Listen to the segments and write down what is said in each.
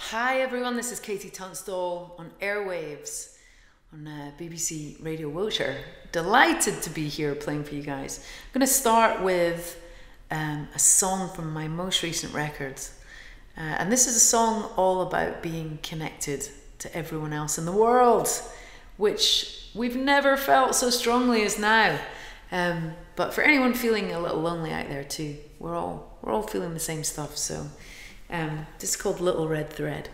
Hi everyone, this is Katie Tunstall on Airwaves on BBC Radio Wiltshire. Delighted to be here playing for you guys. I'm going to start with a song from my most recent records. And this is a song all about being connected to everyone else in the world, which we've never felt so strongly as now. But for anyone feeling a little lonely out there too, we're all feeling the same stuff. So this is called Little Red Thread.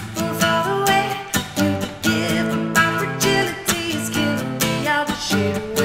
You